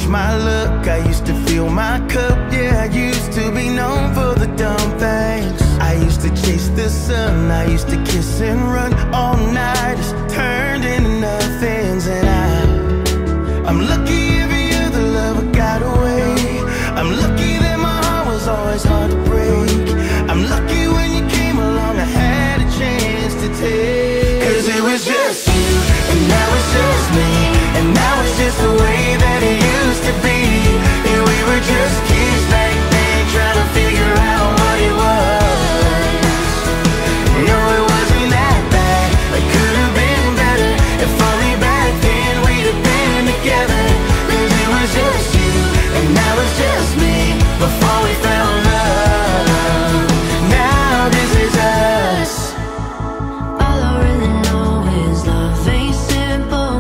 push my luck, I used to fill my cup. Yeah, I used to be known for the dumb things. I used to chase the sun, I used to kiss and run all night. It's turned into nothings, and I'm lucky every other love I got away. I'm lucky that my heart was always hard to break. I'm lucky when you came along, I had a chance to take. Cause it was just you, and now it's just me, and now it's just the way that it used to be. And we were just kids back then, trying to figure out what it was. No, it wasn't that bad, it could have been better. If only back then we'd have been together. Cause it was just you, and now it's just me, before we found love. Now this is us. All I really know is love ain't simple.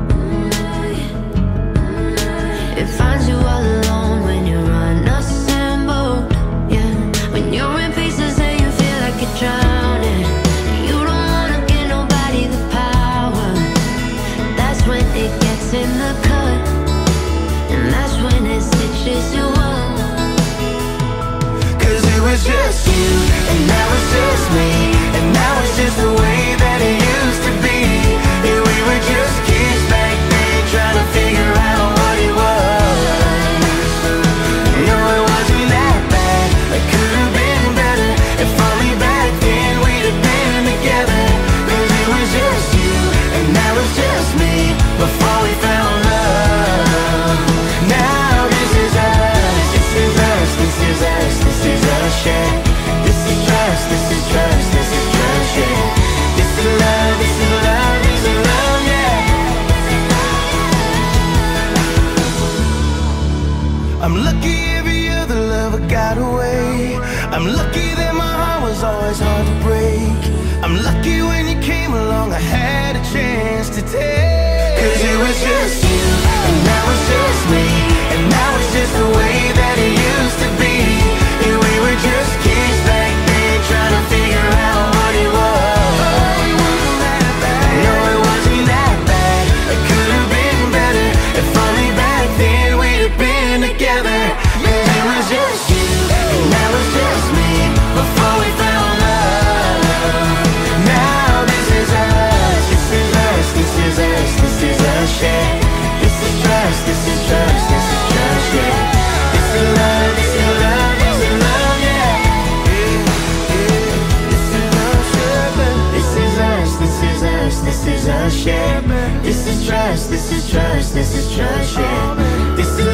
It finds you all alone when you're unassembled. Yeah, when you're in pieces and you feel like you're drowning. You don't wanna give nobody the power. That's when it gets in the cut, and that's when it stitches you up. Cause it was just you, and now it's just me, and now it's just the way that it used to be. And we were just kids back then, trying to figure out what it was. No, it wasn't that bad, it could have been better. If only back then we'd have been together. Cause it was just you, and now it's just me, before we found love. Now this is us, this is us, this is us, this is us, yeah. This is trust, this is trust, this is trust, yeah. This is love, this is love, this is love, yeah. I'm lucky every other love I got away. I'm lucky that my heart was always hard to break. I'm lucky when you came along, I had a chance to take. Cause it was just you, and now it's just me, and now it's just the way that it used to be. And we were just kids back then, trying to figure out what it was. No, it wasn't that bad, it could have been better. If only back then we'd have been together. Cause it was just you, and now it's just me, before we found love. Now this is us, this is us, this is us, this is us, yeah. This is trust, this is trust, this is trust, yeah. This is love, this is love, this is love, yeah. This is love, yeah. This is us, this is us, this is us, yeah. This is trust, this is trust, this is trust, yeah. This is